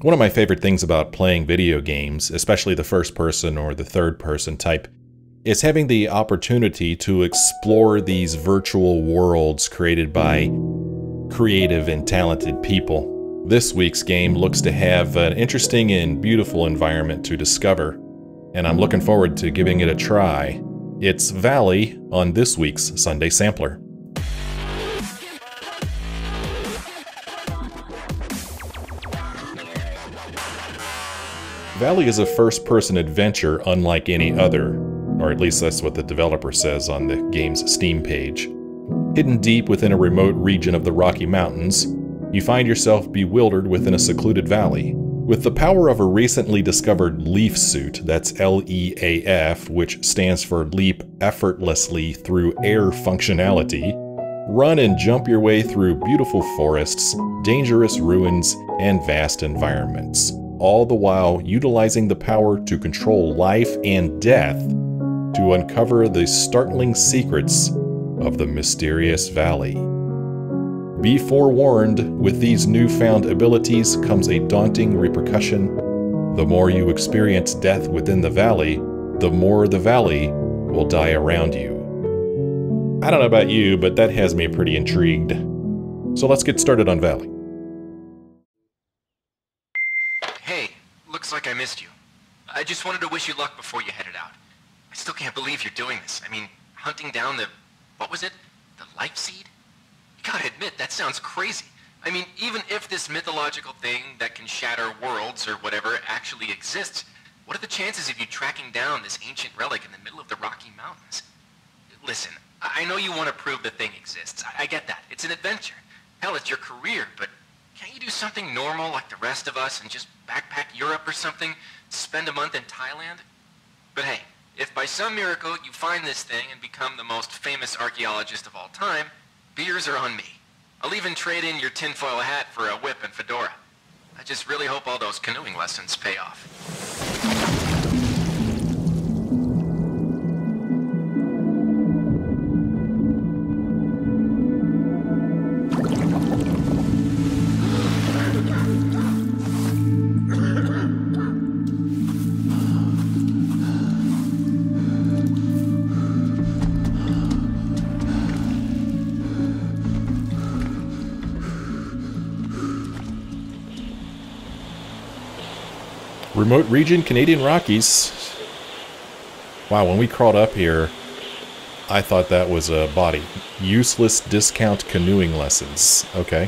One of my favorite things about playing video games, especially the first person or the third person type, is having the opportunity to explore these virtual worlds created by creative and talented people. This week's game looks to have an interesting and beautiful environment to discover, and I'm looking forward to giving it a try. It's Valley on this week's Sunday Sampler. Valley is a first-person adventure unlike any other, or at least that's what the developer says on the game's Steam page. Hidden deep within a remote region of the Rocky Mountains, you find yourself bewildered within a secluded valley. With the power of a recently discovered L.E.A.F suit, that's L.E.A.F, which stands for Leap Effortlessly Through Air Functionality, run and jump your way through beautiful forests, dangerous ruins, and vast environments, all the while utilizing the power to control life and death to uncover the startling secrets of the mysterious valley. Be forewarned, with these newfound abilities comes a daunting repercussion. The more you experience death within the valley, the more the valley will die around you. I don't know about you, but that has me pretty intrigued. So let's get started on Valley. Hey, looks like I missed you. I just wanted to wish you luck before you headed out. I still can't believe you're doing this. I mean, hunting down the... what was it? The life seed? You gotta admit, that sounds crazy. I mean, even if this mythological thing that can shatter worlds or whatever actually exists, what are the chances of you tracking down this ancient relic in the middle of the Rocky Mountains? Listen, I know you want to prove the thing exists. I get that. It's an adventure. Hell, it's your career, but can't you do something normal like the rest of us and just backpack Europe or something? Spend a month in Thailand? But hey, if by some miracle you find this thing and become the most famous archaeologist of all time, beers are on me. I'll even trade in your tinfoil hat for a whip and fedora. I just really hope all those canoeing lessons pay off. Remote region, Canadian Rockies. Wow, when we crawled up here, I thought that was a body. Useless discount canoeing lessons. Okay.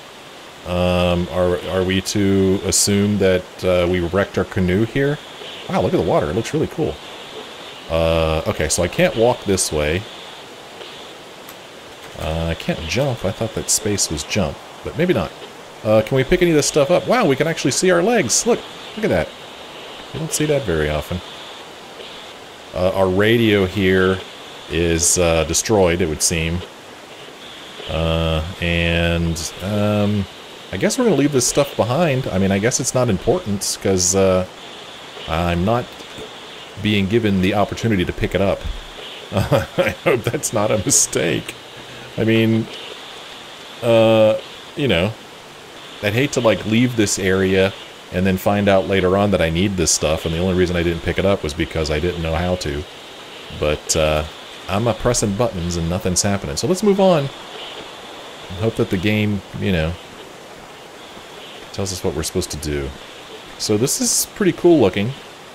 Are we to assume that we wrecked our canoe here? Wow, look at the water. It looks really cool. Okay, so I can't walk this way. I can't jump. I thought that space was jump, but maybe not. Can we pick any of this stuff up? Wow, we can actually see our legs. Look at that. You don't see that very often. Our radio here is destroyed, it would seem. I guess we're going to leave this stuff behind. I mean, I guess it's not important, because I'm not being given the opportunity to pick it up. I hope that's not a mistake. I mean, you know, I'd hate to, like, leave this area and then find out later on that I need this stuff, and the only reason I didn't pick it up was because I didn't know how to. But I'm pressing buttons and nothing's happening. So let's move on. And hope that the game, you know, tells us what we're supposed to do. So this is pretty cool looking.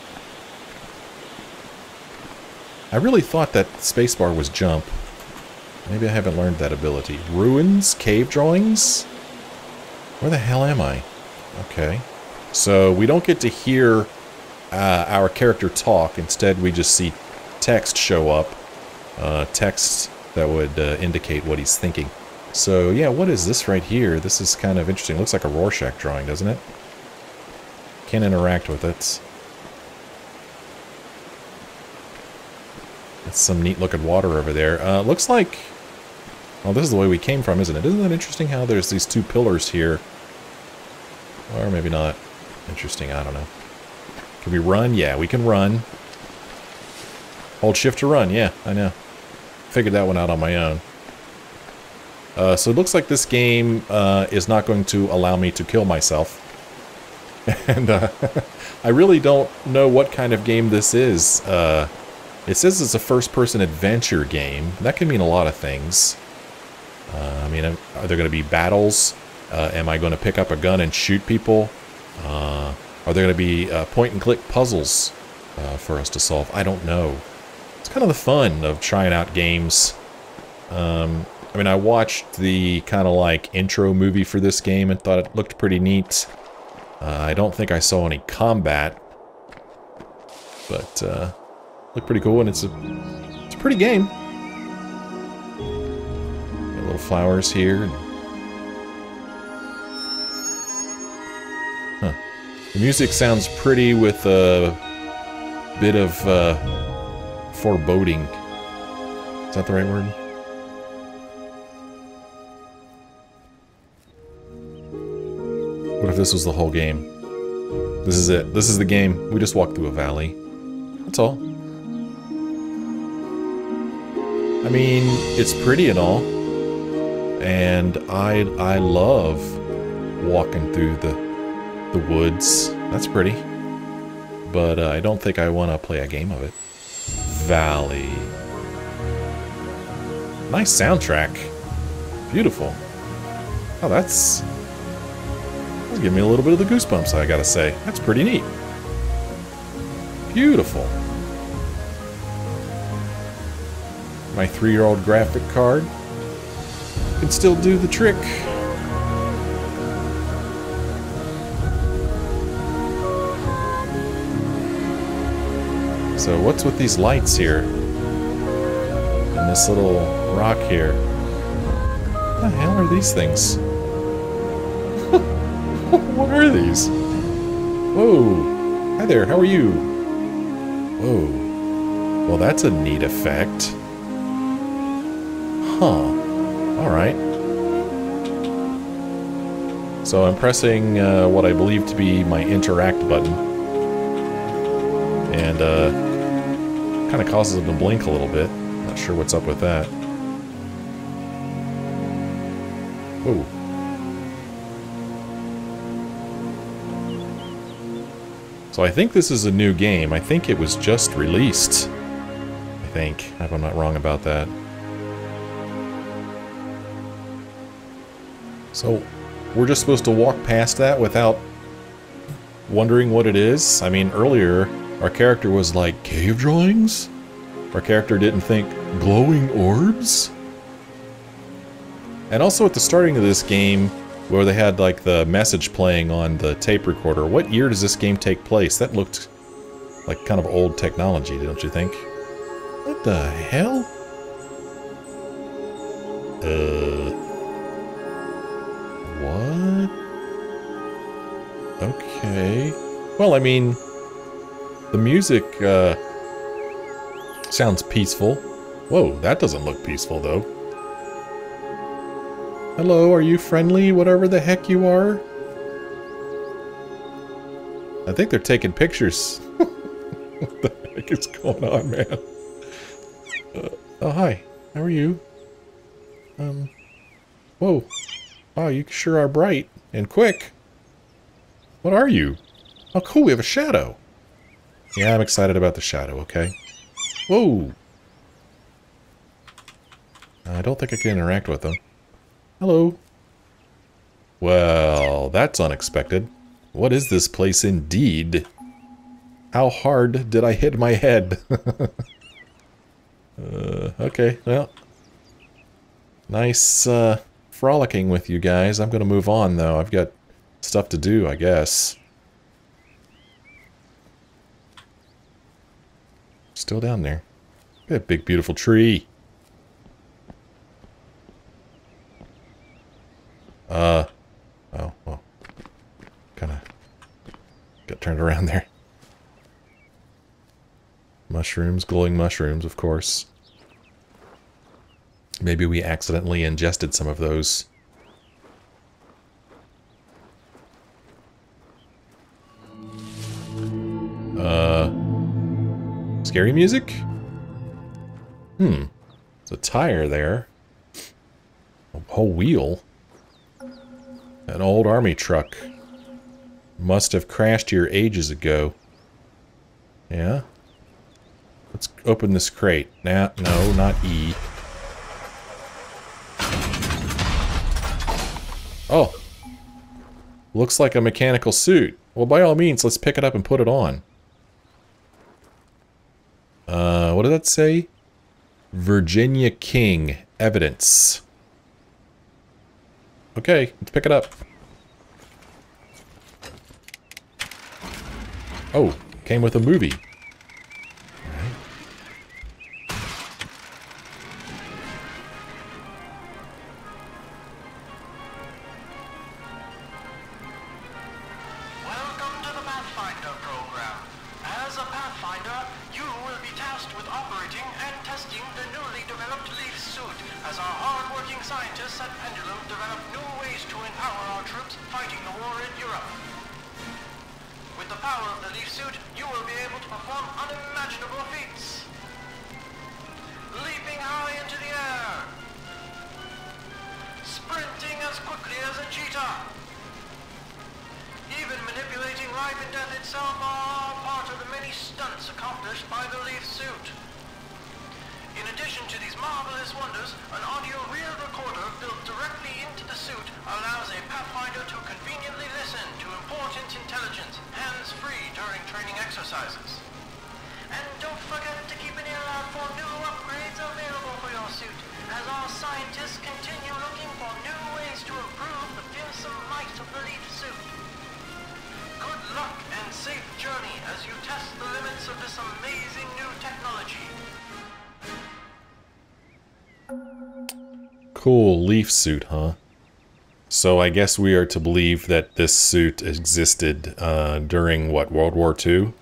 I really thought that spacebar was jump. Maybe I haven't learned that ability. Ruins? Cave drawings? Where the hell am I? Okay. So we don't get to hear our character talk. Instead, we just see text show up. Text that would indicate what he's thinking. So yeah, what is this right here? This is kind of interesting. Looks like a Rorschach drawing, doesn't it? Can't interact with it. That's some neat looking water over there. Looks like... well, this is the way we came from, isn't it? Isn't that interesting how there's these two pillars here? Or maybe not. Interesting, I don't know. Can we run? Yeah, we can run. Hold shift to run, yeah, I know. Figured that one out on my own. So it looks like this game is not going to allow me to kill myself. And I really don't know what kind of game this is. It says it's a first-person adventure game. That can mean a lot of things. I mean, are there going to be battles? Am I going to pick up a gun and shoot people? Are there going to be point-and-click puzzles for us to solve? I don't know. It's kind of the fun of trying out games. I mean, I watched the kind of like intro movie for this game and thought it looked pretty neat. I don't think I saw any combat, but looked pretty cool, and it's a pretty game. Got little flowers here. Huh. The music sounds pretty with a bit of foreboding. Is that the right word? What if this was the whole game? This is it. This is the game. We just walked through a valley. That's all. I mean, it's pretty and all. And I love walking through the woods. That's pretty. But I don't think I want to play a game of it. Valley. Nice soundtrack. Beautiful. Oh, that's giving me a little bit of the goosebumps, I gotta say. That's pretty neat. Beautiful. My 3-year-old graphic card can still do the trick. So what's with these lights here? And this little rock here? What the hell are these things? What are these? Whoa. Hi there, how are you? Whoa. Well, that's a neat effect. Huh. Alright. So I'm pressing what I believe to be my interact button. And kind of causes them to blink a little bit. Not sure what's up with that. Whoa. So I think this is a new game. I think it was just released. I think, if I'm not wrong about that. So, we're just supposed to walk past that without wondering what it is? I mean, earlier, our character was like, cave drawings? Our character didn't think, glowing orbs? And also at the starting of this game, where they had like the message playing on the tape recorder. What year does this game take place? That looked like kind of old technology, don't you think? What the hell? What? Okay. Well, I mean, the music sounds peaceful. Whoa, that doesn't look peaceful though. Hello, are you friendly, whatever the heck you are? I think they're taking pictures. What the heck is going on, man? Oh, hi. How are you? Whoa. Wow, you sure are bright. And quick. What are you? Oh, cool, we have a shadow. Yeah, I'm excited about the shadow, okay? Whoa. I don't think I can interact with them. Hello. Well, that's unexpected. What is this place indeed? How hard did I hit my head? Okay, well. Nice frolicking with you guys. I'm gonna move on, though. I've got stuff to do, I guess. Still down there. That big, beautiful tree. Oh, well. Kinda got turned around there. Mushrooms, glowing mushrooms, of course. Maybe we accidentally ingested some of those. Scary music? There's a tire there. A whole wheel. An old army truck. Must have crashed here ages ago. Yeah? Let's open this crate. Nah, no, not E. Oh! Looks like a mechanical suit. Well, by all means, let's pick it up and put it on. What did that say? Virginia King. Evidence. Okay, let's pick it up. Oh, came with a movie. Welcome to the Pathfinder program. As a Pathfinder, you will be tasked with operating and testing the newly developed L.E.A.F suit as our hard-working scientists at Pendulum develop new ways to empower our troops fighting the war in Europe. With the power of the L.E.A.F suit, you will be able to perform unimaginable feats. Leaping high into the air. Sprinting as quickly as a cheetah. Even manipulating life and death itself are part of the many stunts accomplished by the L.E.A.F suit. In addition to these marvelous wonders, an audio reel recorder built directly into the suit allows a Pathfinder to conveniently listen to important intelligence, hands-free during training exercises. And don't forget to keep an ear out for new upgrades available for your suit, as our scientists continue looking for new ways to improve the fearsome might of the L.E.A.F suit. Good luck and safe journey as you test the limits of this amazing new technology. Cool L.E.A.F suit, huh? So I guess we are to believe that this suit existed during, what, World War II?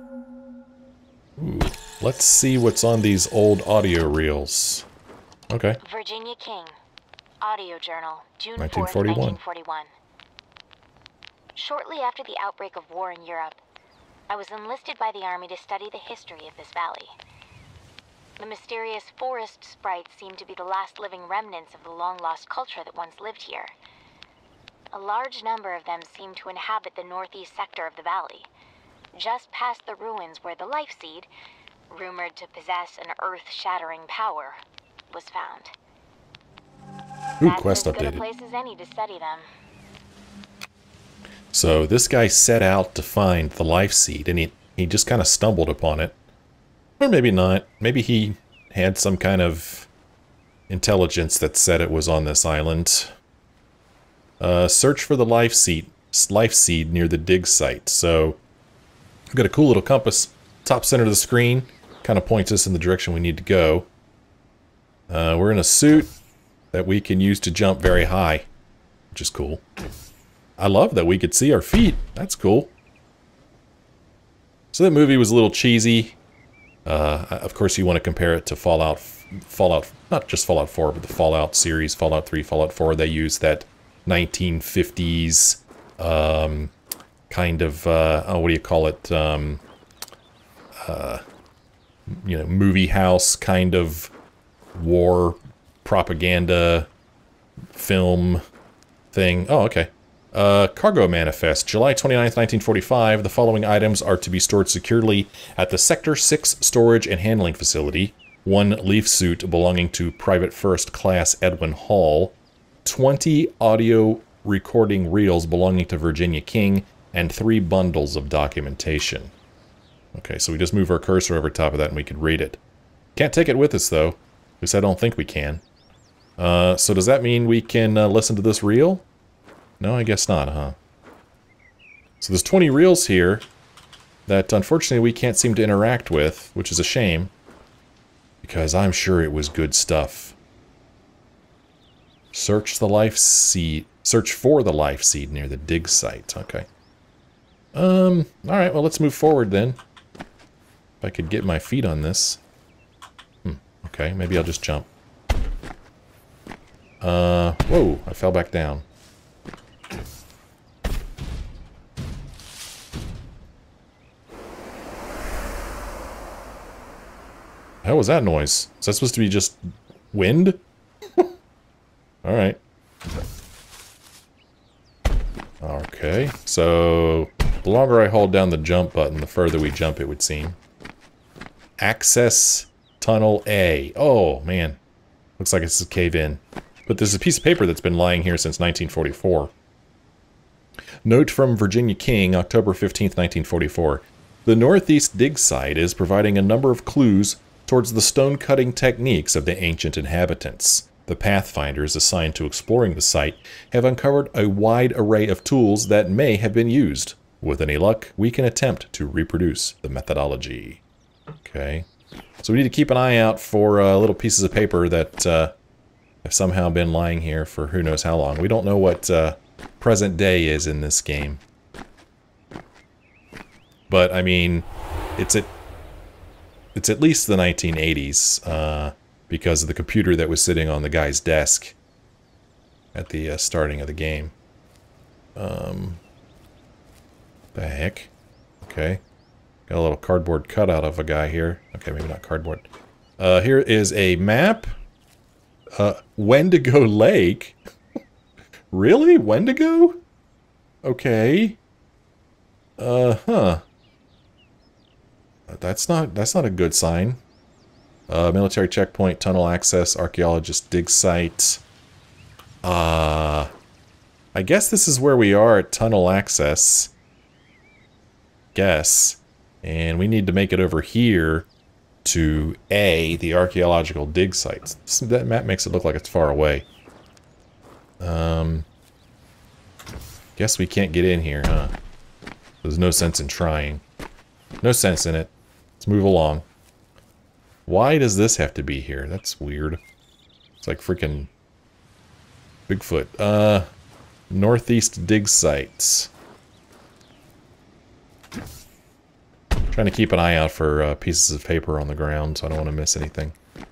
Ooh, let's see what's on these old audio reels. Okay. Virginia King. Audio Journal, June 1941. 4th, 1941. Shortly after the outbreak of war in Europe, I was enlisted by the Army to study the history of this valley. The mysterious forest sprites seem to be the last living remnants of the long-lost culture that once lived here. A large number of them seem to inhabit the northeast sector of the valley, just past the ruins where the life seed, rumored to possess an earth-shattering power, was found. Ooh, That's quest as good a updated. place as any to study them. So this guy set out to find the life seed, and he just kind of stumbled upon it. Or maybe not. Maybe he had some kind of intelligence that said it was on this island. Search for the life seed near the dig site. So we've got a cool little compass, top center of the screen, kind of points us in the direction we need to go. We're in a suit that we can use to jump very high, which is cool. I love that we could see our feet. That's cool. So that movie was a little cheesy. Of course, you want to compare it to Fallout, not just Fallout 4, but the Fallout series, Fallout 3, Fallout 4. They use that 1950s kind of, oh, what do you call it? You know, movie house kind of war propaganda film thing. Oh, okay. Cargo manifest, July 29th, 1945. The following items are to be stored securely at the Sector 6 storage and handling facility. 1 L.E.A.F suit belonging to Private First Class Edwin Hall. 20 audio recording reels belonging to Virginia King. And 3 bundles of documentation. Okay, so we just move our cursor over top of that and we could read it. Can't take it with us, though. At least I don't think we can. So does that mean we can listen to this reel? No, I guess not, huh? So there's 20 reels here that unfortunately we can't seem to interact with, which is a shame, because I'm sure it was good stuff. Search for the life seed near the dig site. Okay. Alright, well, let's move forward then. If I could get my feet on this. Okay, maybe I'll just jump. Whoa, I fell back down. How was that noise? Is that supposed to be just wind? Alright. Our Okay, so the longer I hold down the jump button, the further we jump, it would seem. Access Tunnel A. Oh, man. Looks like it's a cave-in. But there's a piece of paper that's been lying here since 1944. Note from Virginia King, October 15th, 1944. The Northeast dig site is providing a number of clues towards the stone-cutting techniques of the ancient inhabitants. The pathfinders assigned to exploring the site have uncovered a wide array of tools that may have been used. With any luck, we can attempt to reproduce the methodology. Okay. So we need to keep an eye out for little pieces of paper that have somehow been lying here for who knows how long. We don't know what present day is in this game. But, I mean, it's at least the 1980s, because of the computer that was sitting on the guy's desk at the starting of the game. The heck? Okay. Got a little cardboard cutout of a guy here. Okay, maybe not cardboard. Here is a map. Wendigo Lake? Really? Wendigo? Okay. Huh. That's not a good sign. Military checkpoint, tunnel access, archaeologist dig site. I guess this is where we are at tunnel access. Guess. And we need to make it over here to A, the archaeological dig sites. That map makes it look like it's far away. Guess we can't get in here, huh? There's no sense in trying. No sense in it. Let's move along. Why does this have to be here? That's weird. It's like freaking Bigfoot. Northeast dig sites. Trying to keep an eye out for pieces of paper on the ground, so I don't want to miss anything.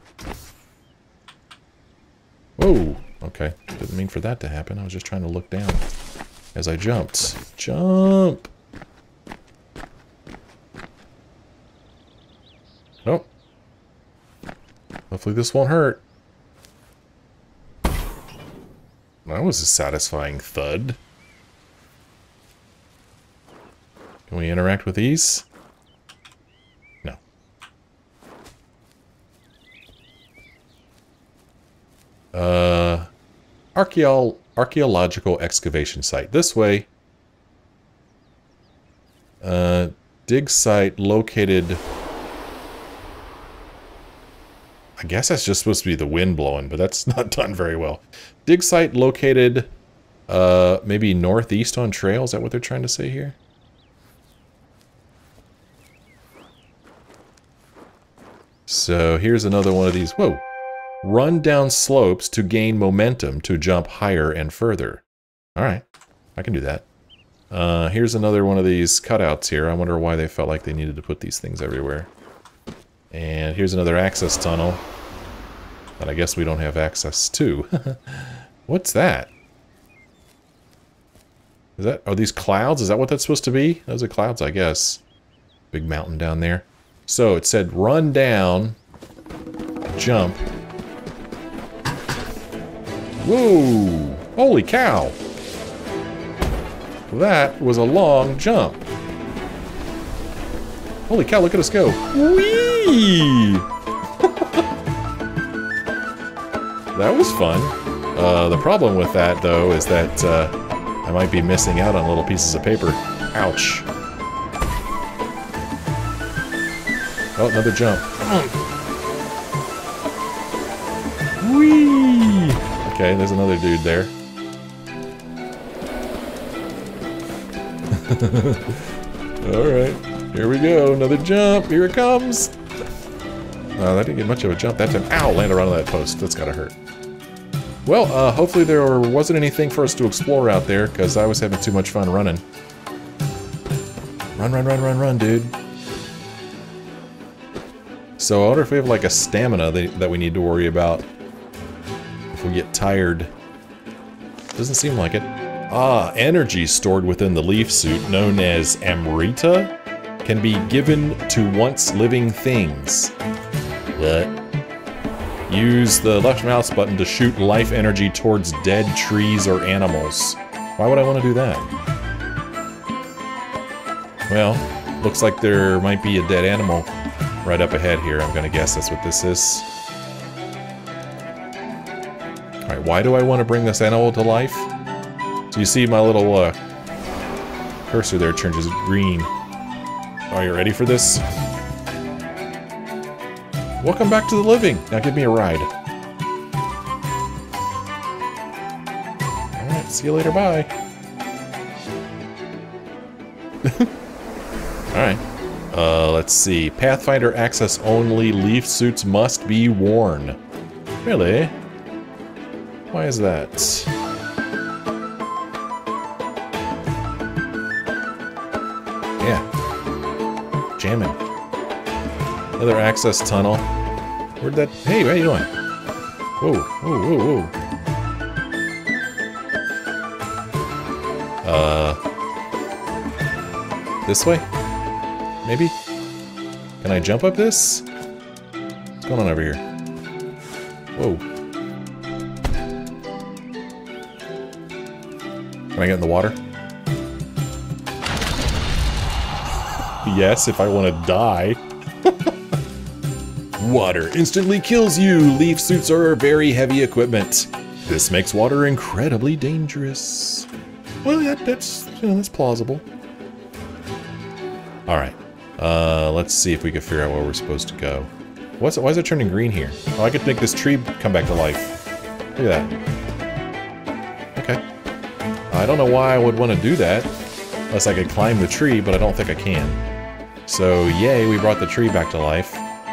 Whoa! Okay. Didn't mean for that to happen. I was just trying to look down as I jumped. Jump! Nope. Hopefully this won't hurt. That was a satisfying thud. Can we interact with these? No. Archaeological excavation site. This way. Dig site located... I guess that's just supposed to be the wind blowing, but that's not done very well. Dig site located, maybe northeast on trail. Is that what they're trying to say here? So here's another one of these. Whoa. Run down slopes to gain momentum to jump higher and further. Alright. I can do that. Here's another one of these cutouts here. I wonder why they felt like they needed to put these things everywhere. And here's another access tunnel that I guess we don't have access to. What's that? Are these clouds? Is that what that's supposed to be? Those are clouds, I guess. Big mountain down there. So it said run down, jump. Whoa! Holy cow! That was a long jump. Holy cow, look at us go. Whee! That was fun. The problem with that, though, is that I might be missing out on little pieces of paper. Ouch. Oh, another jump. Whee! Okay, there's another dude there. Alright. Here we go, another jump, here it comes! That didn't get much of a jump that time. Ow, landed right on that post, that's gotta hurt. Well, hopefully there wasn't anything for us to explore out there, because I was having too much fun running. Run, run, run, run, run, dude. So I wonder if we have like a stamina that we need to worry about if we get tired. Doesn't seem like it. Ah, energy stored within the leaf suit, known as Amrita, can be given to once living things. What? Use the left mouse button to shoot life energy towards dead trees or animals. Why would I want to do that? Well, looks like there might be a dead animal right up ahead here. I'm gonna guess that's what this is. Alright, why do I want to bring this animal to life? So you see my little cursor there turns green. Are you ready for this? Welcome back to the living! Now give me a ride. Alright, see you later, bye. Alright. Let's see. Pathfinder access only. Leaf suits must be worn. Really? Why is that? Yeah. Jamming. Another access tunnel. Where'd that... Hey, how you doing? Whoa, whoa, whoa, whoa. This way? Maybe? Can I jump up this? What's going on over here? Whoa. Can I get in the water? Yes, if I want to die. Water instantly kills you. Leaf suits are very heavy equipment. This makes water incredibly dangerous. Well, that's plausible. Alright. Let's see if we can figure out where we're supposed to go. Why is it turning green here? Oh, I could make this tree come back to life. Look at that. Okay. I don't know why I would want to do that. Unless I could climb the tree, but I don't think I can. So, yay, we brought the tree back to life.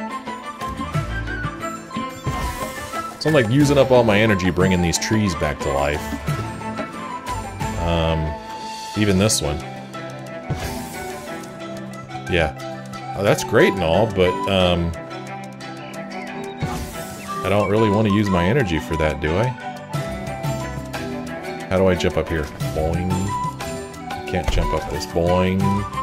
So I'm like using up all my energy bringing these trees back to life. Even this one. Yeah. Oh, that's great and all, but, I don't really want to use my energy for that, do I? How do I jump up here? Boing. Can't jump up this. Boing.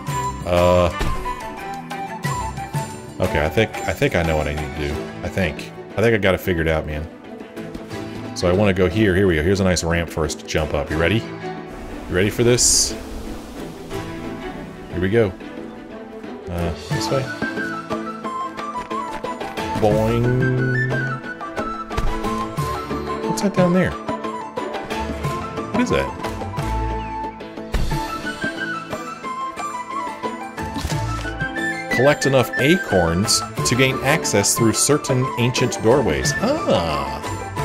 Okay, I think I know what I need to do. I think I got it figured out, man. So I want to go here. Here we go. Here's a nice ramp for us to jump up. You ready? You ready for this? Here we go. This way. Boing. What's that down there? What is that? Collect enough acorns to gain access through certain ancient doorways. Ah.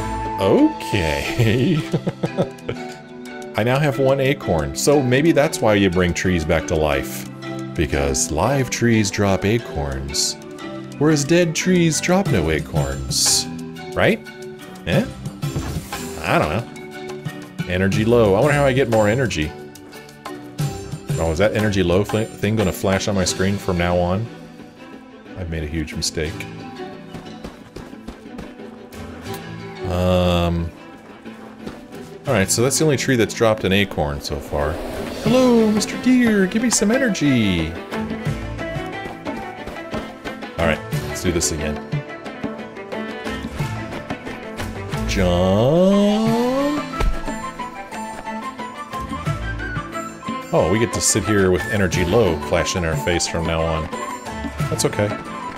Okay. I now have 1 acorn, so maybe that's why you bring trees back to life. Because live trees drop acorns, whereas dead trees drop no acorns. Right? Eh? I don't know. Energy low. I wonder how I get more energy. Oh, is that energy low thing going to flash on my screen from now on? I've made a huge mistake. Alright, so that's the only tree that's dropped an acorn so far. Hello, Mr. Deer, give me some energy! Alright, let's do this again. Jump! Oh, we get to sit here with energy low flashing in our face from now on. That's okay.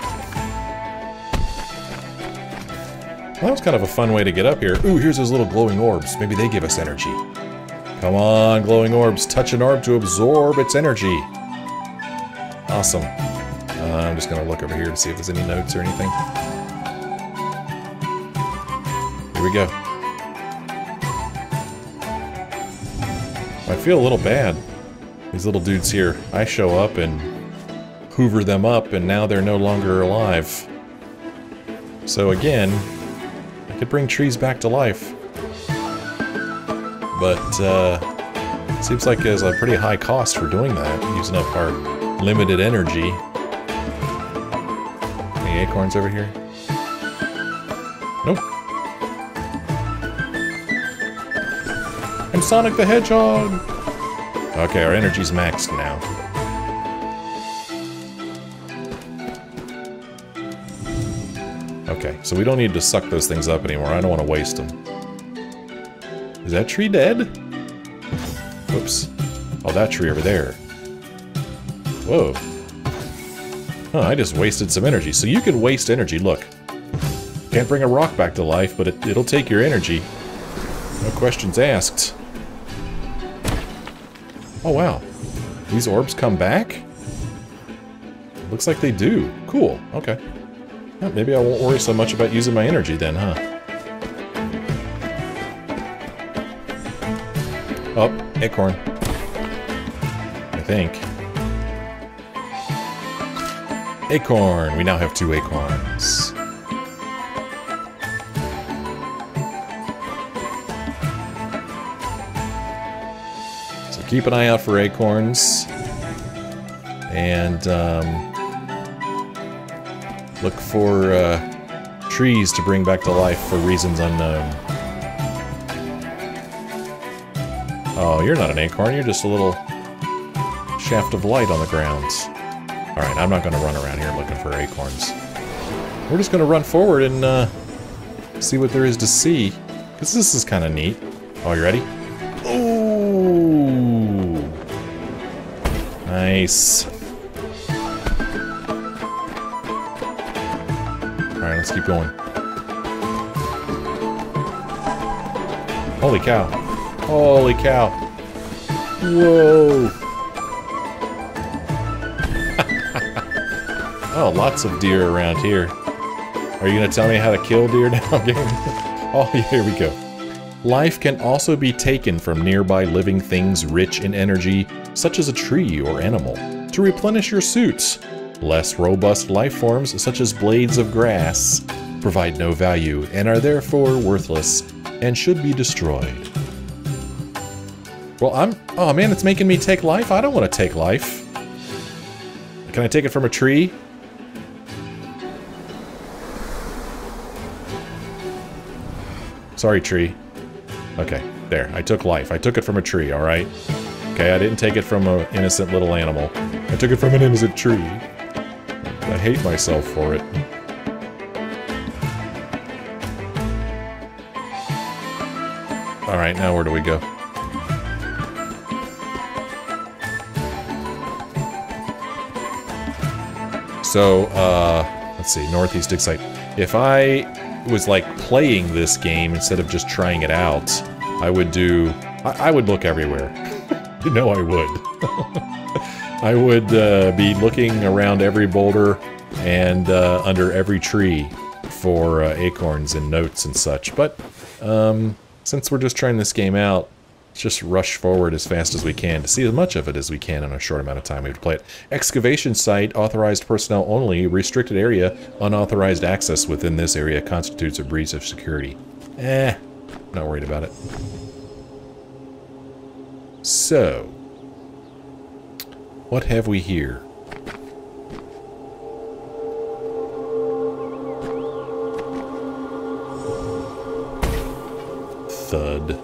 Well, that was kind of a fun way to get up here. Ooh, here's those little glowing orbs. Maybe they give us energy. Come on, glowing orbs. Touch an orb to absorb its energy. Awesome. I'm just going to look over here to see if there's any notes or anything. Here we go. I feel a little bad. These little dudes here. I show up and hoover them up, and now they're no longer alive. So again, I could bring trees back to life. But, seems like there's a pretty high cost for doing that, using up our limited energy. Any acorns over here? Nope. I'm Sonic the Hedgehog! Okay, our energy's maxed now. Okay, so we don't need to suck those things up anymore. I don't want to waste them. Is that tree dead? Whoops. Oh, that tree over there. Whoa. Oh, I just wasted some energy. So you can waste energy. Look. Can't bring a rock back to life, but it'll take your energy. No questions asked. Oh, wow. These orbs come back? Looks like they do. Cool. Okay. Well, maybe I won't worry so much about using my energy then, huh? Oh, acorn. I think. Acorn! We now have 2 acorns. So keep an eye out for acorns. And, look for, trees to bring back to life for reasons unknown. Oh, you're not an acorn, you're just a little shaft of light on the ground. Alright, I'm not gonna run around here looking for acorns. We're just gonna run forward and, see what there is to see. Because this is kind of neat. Oh, you ready? Ooh! Nice. Alright, let's keep going. Holy cow. Holy cow. Whoa! Oh, lots of deer around here. Are you gonna tell me how to kill deer now, game? Oh, here we go. Life can also be taken from nearby living things rich in energy, such as a tree or animal, to replenish your suits. Less robust life forms, such as blades of grass, provide no value and are therefore worthless and should be destroyed. Well, oh man, it's making me take life? I don't want to take life. Can I take it from a tree? Sorry, tree. Okay, there. I took life. I took it from a tree, alright? Okay, I didn't take it from an innocent little animal. I took it from an innocent tree. I hate myself for it. Alright, now where do we go? So, let's see, Northeast Dig Site. If I was like playing this game instead of just trying it out, I would do... I would look everywhere. You know I would. I would be looking around every boulder and under every tree for acorns and notes and such. But since we're just trying this game out, let's just rush forward as fast as we can to see as much of it as we can in a short amount of time we have to play it. Excavation site, authorized personnel only, restricted area, unauthorized access within this area constitutes a breach of security. Not worried about it. So, what have we here? Thud.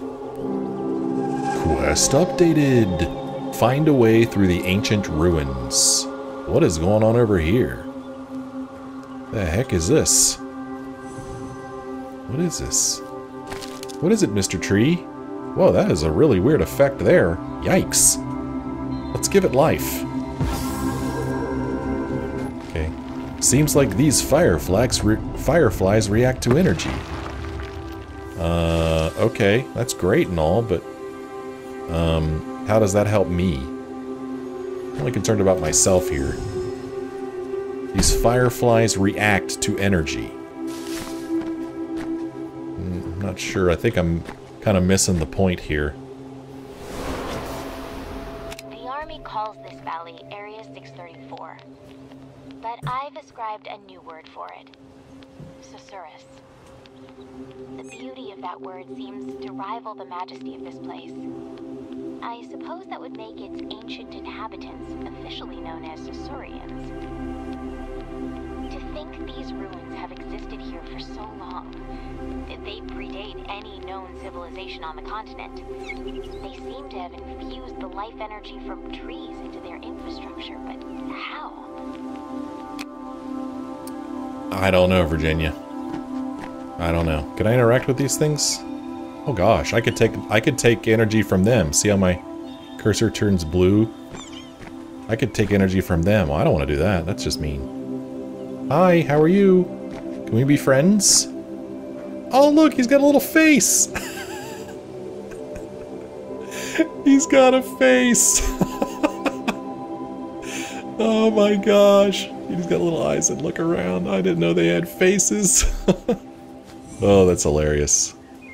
Quest updated! Find a way through the ancient ruins. What is going on over here? The heck is this? What is this? What is it, Mr. Tree? Whoa, that is a really weird effect there. Yikes. Let's give it life. Okay. Seems like these fireflies react to energy. Okay, that's great and all, but how does that help me? I'm only concerned about myself here. These fireflies react to energy. I'm not sure. I think I'm kind of missing the point here. The Army calls this valley Area 634, but I've ascribed a new word for it. Susurrus. The beauty of that word seems to rival the majesty of this place. I suppose that would make its ancient inhabitants officially known as Susurians. To think these ruins have existed here for so long, they predate any known civilization on the continent. They seem to have infused the life energy from trees into their infrastructure, but how? I don't know, Virginia. I don't know. Can I interact with these things? Oh gosh, I could take energy from them. See how my cursor turns blue? I could take energy from them. Well, I don't want to do that. That's just mean. Hi, how are you? Can we be friends? Oh, look, he's got a little face. He's got a face. Oh my gosh. He's got little eyes that look around. I didn't know they had faces. Oh, that's hilarious.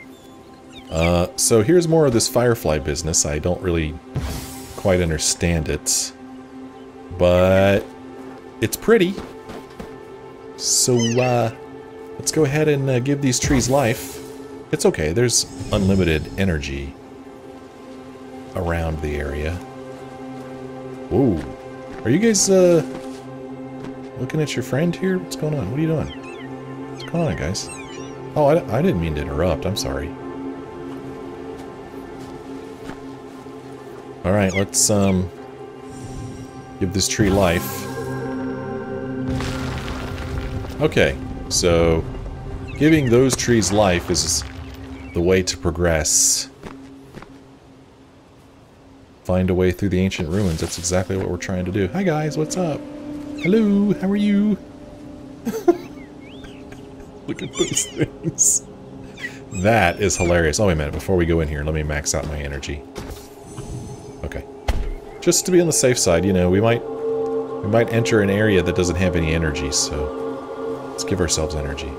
So here's more of this firefly business. I don't really quite understand it, but it's pretty. So let's go ahead and give these trees life. It's okay, there's unlimited energy around the area. Ooh. Are you guys looking at your friend here? What's going on? What are you doing? What's going on, guys? Oh, I didn't mean to interrupt. I'm sorry. Alright, let's give this tree life. Okay, so giving those trees life is the way to progress. Find a way through the ancient ruins. That's exactly what we're trying to do. Hi guys, what's up? Hello, how are you? Look at those things. That is hilarious. Oh, wait a minute. Before we go in here, let me max out my energy. Okay. Just to be on the safe side, you know, we might enter an area that doesn't have any energy, so let's give ourselves energy.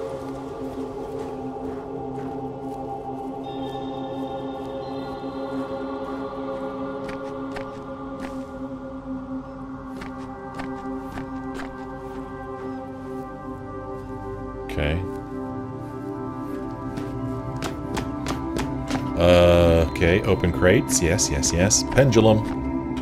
Okay. Okay, open crates. Yes, yes, yes. Pendulum.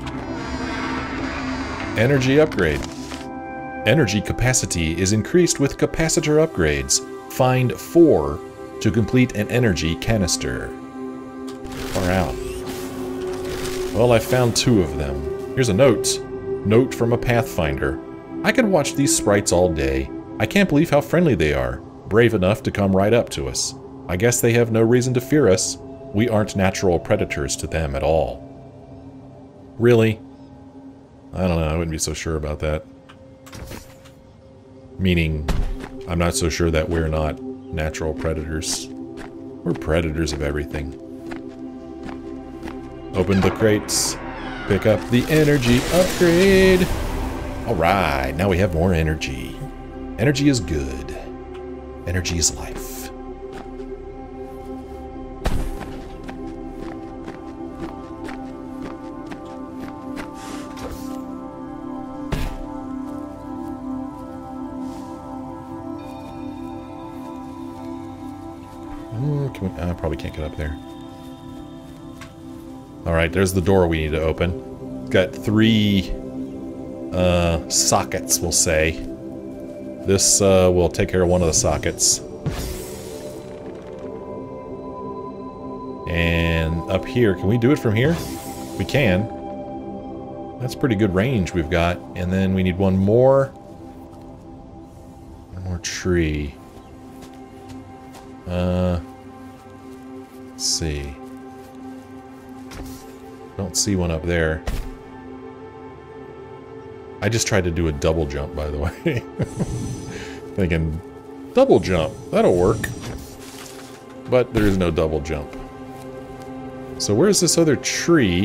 Energy upgrade. Energy capacity is increased with capacitor upgrades. Find 4 to complete an energy canister. Far out. Well, I found 2 of them. Here's a note. Note from a Pathfinder. I could watch these sprites all day. I can't believe how friendly they are. Brave enough to come right up to us. I guess they have no reason to fear us. We aren't natural predators to them at all. Really? I don't know, I wouldn't be so sure about that. Meaning, I'm not so sure that we're not natural predators. We're predators of everything. Open the crates. Pick up the energy upgrade. Alright, now we have more energy. Energy is good. Energy is life. I probably can't get up there. Alright, there's the door we need to open. It's got 3 sockets, we'll say. This will take care of one of the sockets. And up here, can we do it from here? We can. That's pretty good range we've got. And then we need one more. One more tree. Let's see. Don't see one up there. I just tried to do a double jump, by the way. Thinking, double jump, that'll work. But there is no double jump. So where's this other tree?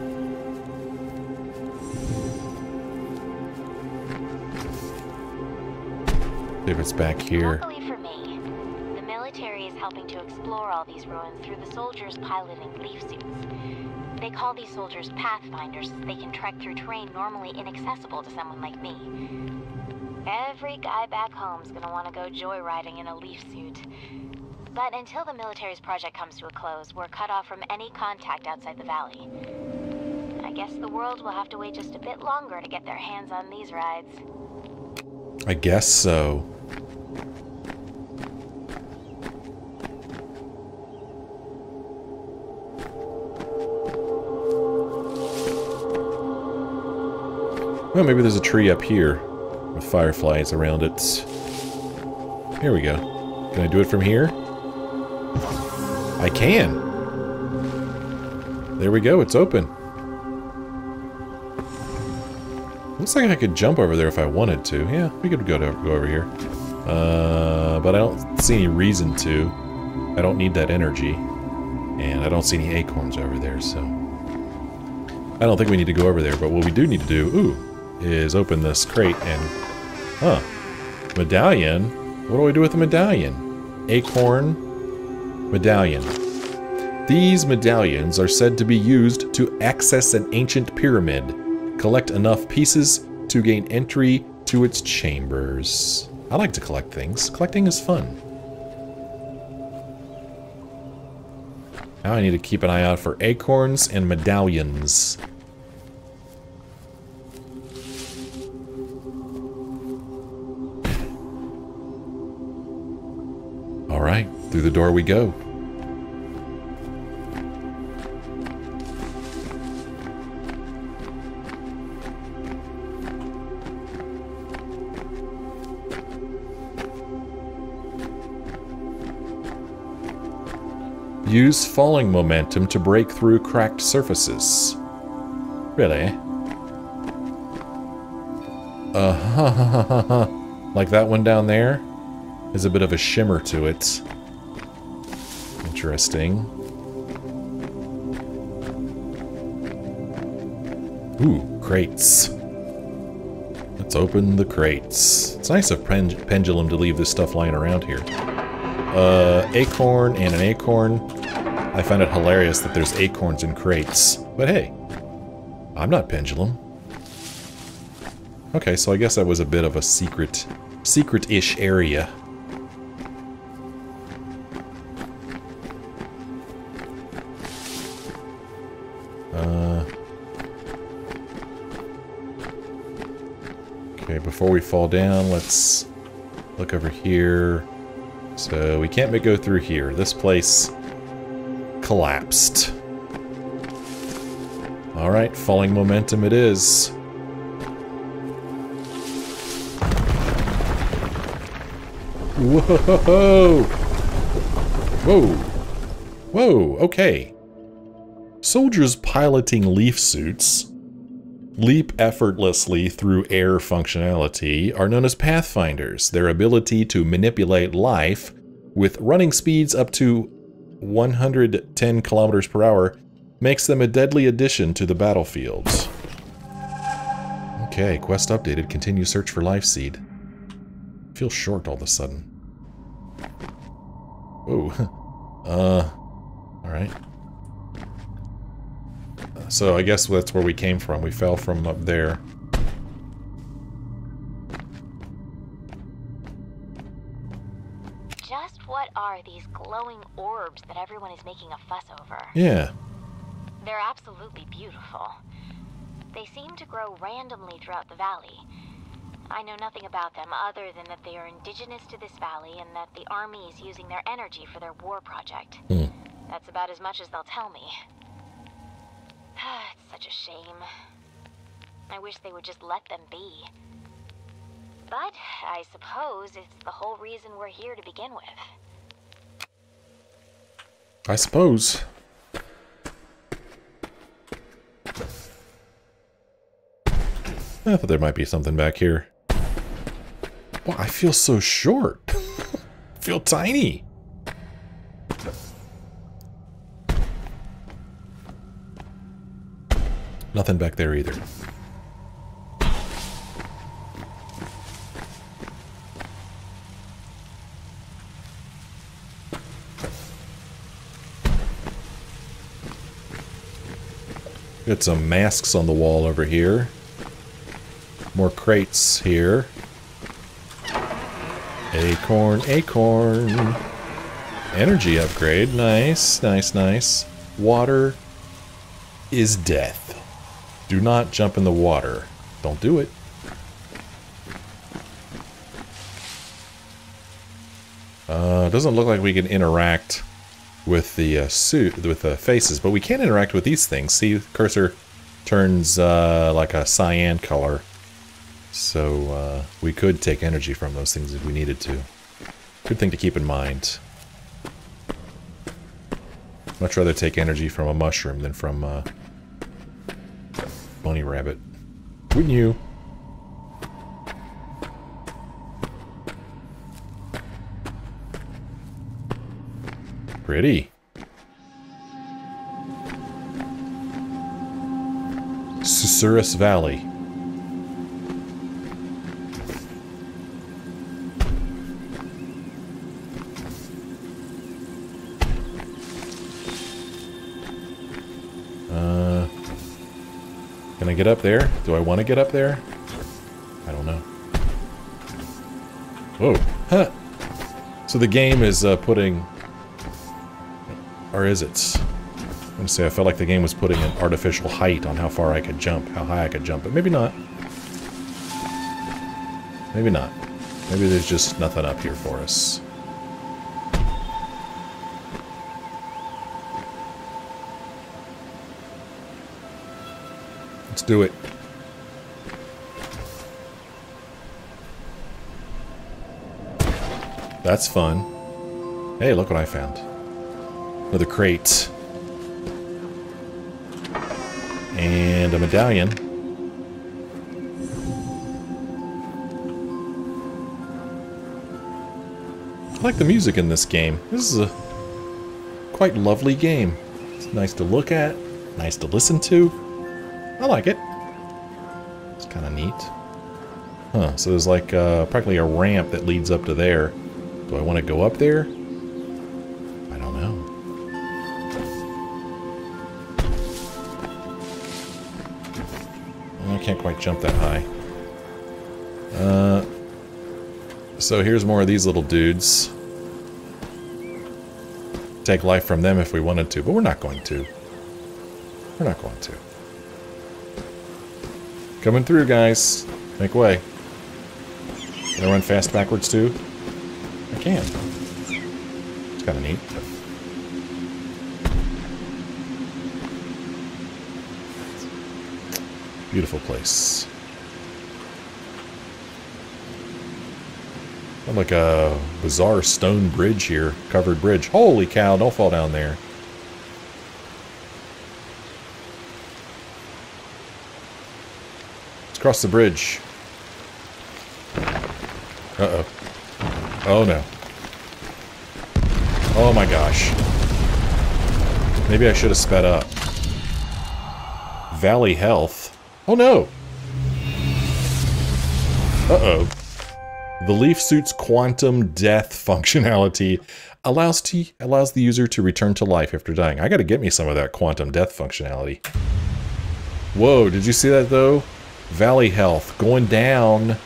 See if it's back here. Luckily for me, the military is helping to explore all these ruins through the soldiers piloting L.E.A.F suits. They call these soldiers pathfinders as they can trek through terrain normally inaccessible to someone like me. Every guy back home's gonna want to go joyriding in a L.E.A.F suit. But until the military's project comes to a close, we're cut off from any contact outside the valley. I guess the world will have to wait just a bit longer to get their hands on these rides. I guess so. Well, maybe there's a tree up here with fireflies around it. Here we go. Can I do it from here? I can! There we go, it's open. Looks like I could jump over there if I wanted to. Yeah, we could go over here. But I don't see any reason to. I don't need that energy. And I don't see any acorns over there, so... I don't think we need to go over there, but what we do need to do, is open this crate and... Huh. Medallion? What do we do with the medallion? Acorn medallion. These medallions are said to be used to access an ancient pyramid. Collect enough pieces to gain entry to its chambers. I like to collect things. Collecting is fun. Now I need to keep an eye out for acorns and medallions. Alright, through the door we go. Use falling momentum to break through cracked surfaces. Really? Like that one down there? There's a bit of a shimmer to it. Interesting. Ooh, crates. Let's open the crates. It's nice of Pendulum to leave this stuff lying around here. Acorn and an acorn. I find it hilarious that there's acorns in crates. But hey, I'm not Pendulum. Okay, so I guess that was a bit of a secret-ish area. Okay, before we fall down, let's look over here. So we can't go through here. This place collapsed. Alright, falling momentum it is. Whoa! Whoa! Whoa, okay. Soldiers piloting leaf suits leap effortlessly through air functionality are known as pathfinders. Their ability to manipulate life with running speeds up to 110 kilometers per hour makes them a deadly addition to the battlefield. Okay, quest updated. Continue search for life seed. Feels short all of a sudden. Oh. Alright. So I guess that's where we came from. We fell from up there. Just what are these glowing orbs that everyone is making a fuss over? Yeah. They're absolutely beautiful. They seem to grow randomly throughout the valley. I know nothing about them other than that they are indigenous to this valley and that the army is using their energy for their war project. That's about as much as they'll tell me. It's such a shame. I wish they would just let them be. But I suppose it's the whole reason we're here to begin with. I suppose. I thought there might be something back here. Wow, I feel so short. I feel tiny. Nothing back there either. Got some masks on the wall over here. More crates here. Acorn, acorn. Energy upgrade. Nice, nice, nice. Water is death. Do not jump in the water. Don't do it. Doesn't look like we can interact with the suit, with the faces, but we can interact with these things. See, cursor turns like a cyan color. So we could take energy from those things if we needed to. Good thing to keep in mind. Much rather take energy from a mushroom than from a bunny rabbit. Wouldn't you? Pretty. Susurrus Valley. Can I get up there? Do I want to get up there? I don't know. Whoa. Huh. So the game is putting... Or is it? I'm going to say I felt like the game was putting an artificial height on how far I could jump, how high I could jump, but maybe not. Maybe not. Maybe there's just nothing up here for us. Let's do it. That's fun. Hey, look what I found. Another crate. And a medallion. I like the music in this game. This is a quite lovely game. It's nice to look at, nice to listen to. I like it. It's kind of neat. Huh, so there's like practically a ramp that leads up to there. Do I want to go up there? I don't know. I can't quite jump that high. So here's more of these little dudes. Take life from them if we wanted to, but we're not going to. We're not going to. Coming through, guys. Make way. Can I run fast backwards, too? I can. It's kind of neat. Beautiful place. Like a bizarre stone bridge here. Covered bridge. Holy cow, don't fall down there. Let's cross the bridge. Uh-oh. Oh no. Oh my gosh. Maybe I should have sped up. Valley Health. Oh no! Uh-oh. The Leaf Suit's quantum death functionality allows the user to return to life after dying. I gotta get me some of that quantum death functionality. Whoa, did you see that though? Valley Health going down.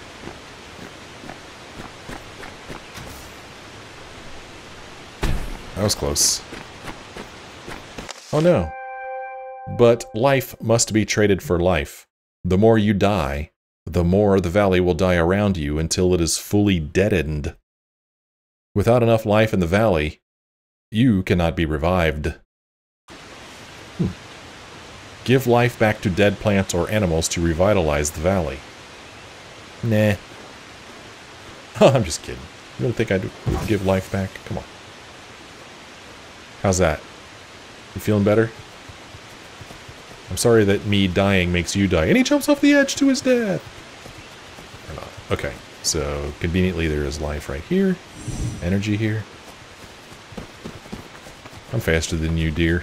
That was close. Oh no. But life must be traded for life. The more you die, the more the valley will die around you until it is fully deadened. Without enough life in the valley, you cannot be revived. Give life back to dead plants or animals to revitalize the valley. Nah. I'm just kidding. You don't think I'd give life back? Come on. How's that? You feeling better? I'm sorry that me dying makes you die. And he jumps off the edge to his death! Or not. Okay, so conveniently there is life right here. Energy here. I'm faster than you, dear.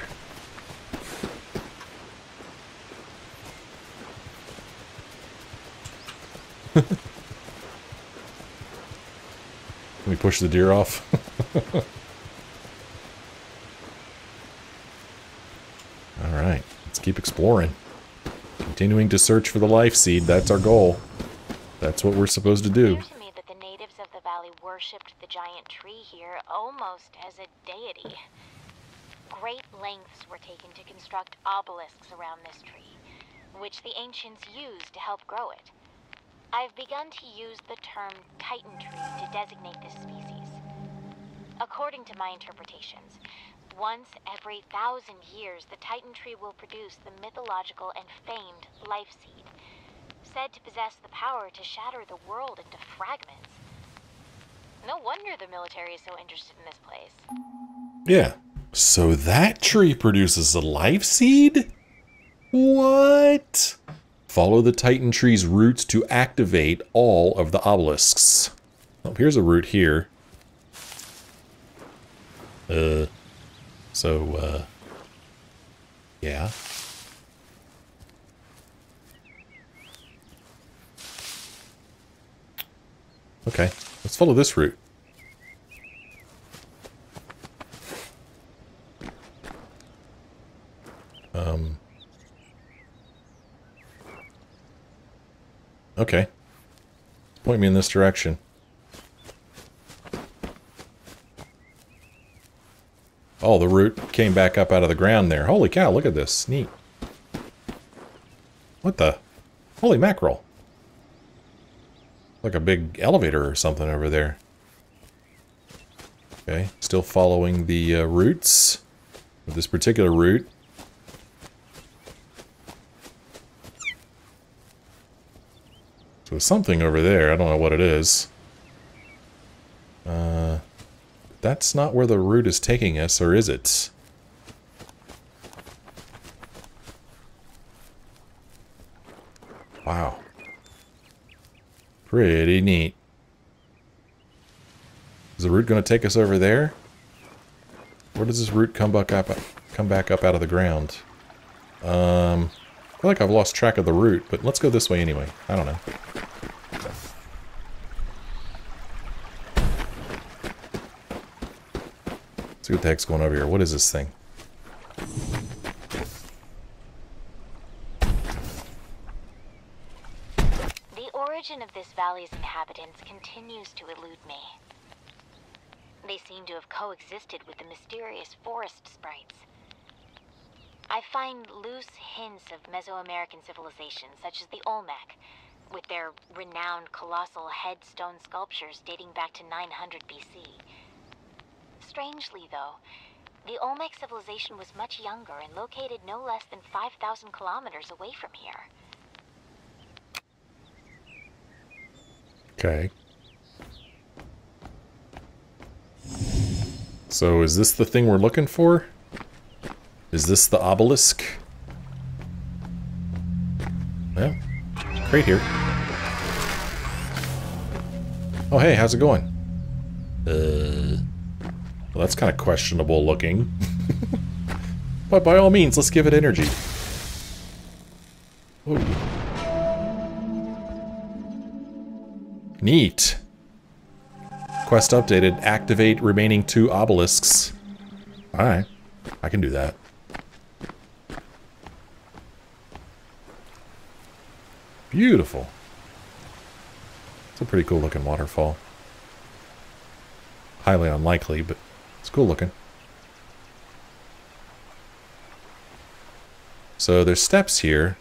Let me push the deer off. Alright, let's keep exploring. Continuing to search for the life seed, that's our goal. That's what we're supposed to do. It appears to me that the natives of the valley worshipped the giant tree here almost as a deity. Great lengths were taken to construct obelisks around this tree, which the ancients used to help grow it. I've begun to use the term Titan tree to designate this species. According to my interpretations, once every 1,000 years, the Titan tree will produce the mythological and famed life seed, said to possess the power to shatter the world into fragments. No wonder the military is so interested in this place. Yeah. So that tree produces a life seed? What? Follow the Titan tree's roots to activate all of the obelisks. Oh, here's a root here. So, yeah. Okay, let's follow this route. Okay. Point me in this direction. Oh, the root came back up out of the ground there. Holy cow, look at this. Neat. What the? Holy mackerel. Like a big elevator or something over there. Okay, still following the roots of this particular route. So there's something over there. I don't know what it is. That's not where the route is taking us, or is it? Wow. Pretty neat. Is the route going to take us over there? Where does this route come back up out of the ground? I feel like I've lost track of the route, but let's go this way anyway. I don't know. Let's see what the heck's going over here. What is this thing? The origin of this valley's inhabitants continues to elude me. They seem to have coexisted with the mysterious forest sprites. I find loose hints of Mesoamerican civilization, such as the Olmec, with their renowned colossal headstone sculptures dating back to 900 BC. Strangely, though, the Olmec civilization was much younger and located no less than 5,000 kilometers away from here. Okay. So is this the thing we're looking for? Is this the obelisk? Well, crate here. Oh, hey, how's it going? Well, that's kind of questionable looking. But by all means, let's give it energy. Ooh. Neat. Quest updated. Activate remaining 2 obelisks. Alright. I can do that. Beautiful. It's a pretty cool looking waterfall. Highly unlikely, but it's cool looking. So there's steps here.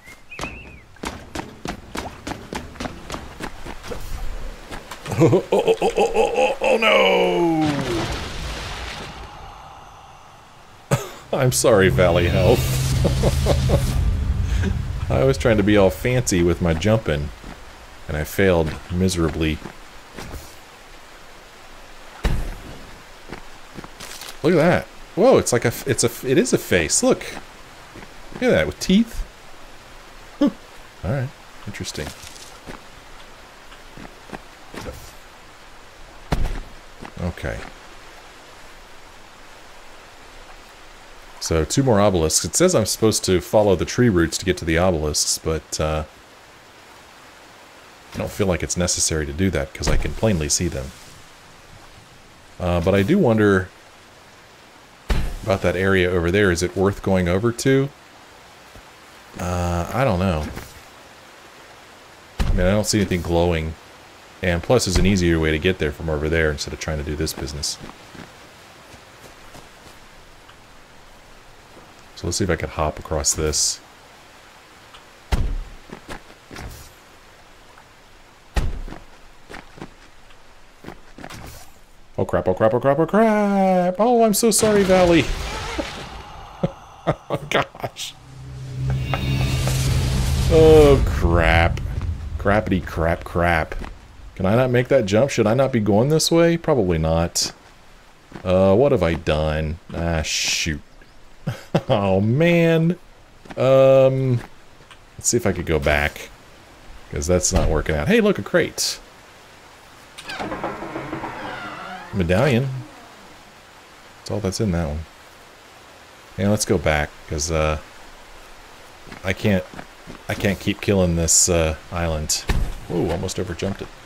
Oh no! I'm sorry, Valley Health. I was trying to be all fancy with my jumping, and I failed miserably. Look at that! Whoa! It's like it is a face. Look at that with teeth. All right, interesting. Okay. So 2 more obelisks. It says I'm supposed to follow the tree roots to get to the obelisks, but I don't feel like it's necessary to do that because I can plainly see them. But I do wonder about that area over there. Is it worth going over to? I don't know. I mean, I don't see anything glowing. And plus, there's an easier way to get there from over there instead of trying to do this business. So let's see if I can hop across this. Oh crap, oh crap, oh crap, oh crap! Oh, I'm so sorry, Valley! Oh gosh. Oh crap. Crappity crap crap. Can I not make that jump? Should I not be going this way? Probably not. What have I done? Ah, shoot. Oh, man. Let's see if I could go back. Because that's not working out. Hey, look, a crate. Medallion. That's all that's in that one. Yeah, let's go back, because I can't keep killing this island. Whoa, almost overjumped it.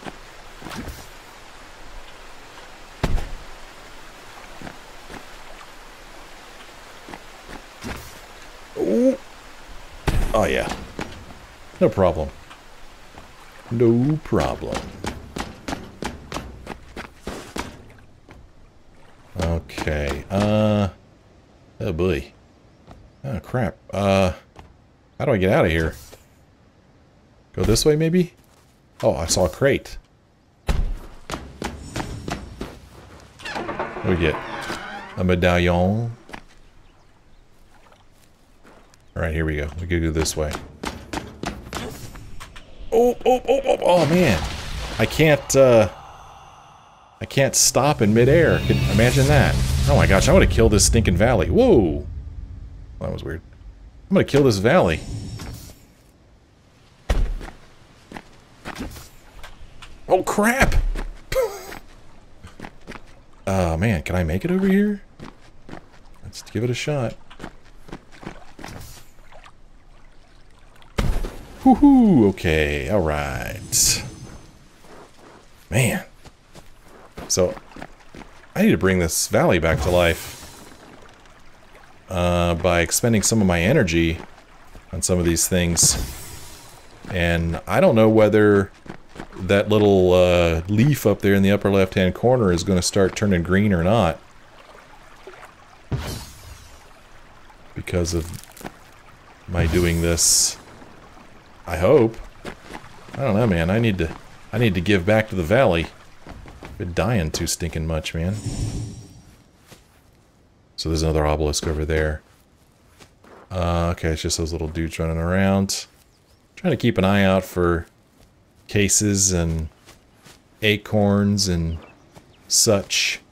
Oh, oh yeah. No problem. No problem. Okay, oh boy. Oh crap. How do I get out of here? Go this way maybe? Oh, I saw a crate. What do we get? A medallion. Alright, here we go. We can go this way. Oh man. I can't stop in midair. Imagine that. Oh my gosh, I want to kill this stinking valley. Whoa! That was weird. I'm gonna kill this valley. Oh crap! Oh man, can I make it over here? Let's give it a shot. Woohoo! Okay, alright. Man. So, I need to bring this valley back to life. By expending some of my energy on some of these things. And I don't know whether that little leaf up there in the upper left-hand corner is going to start turning green or not. Because of my doing this. I hope. I don't know, man. I need to give back to the valley. I've been dying too stinking much, man. So there's another obelisk over there. Okay, it's just those little dudes running around. Trying to keep an eye out for cases and acorns and such.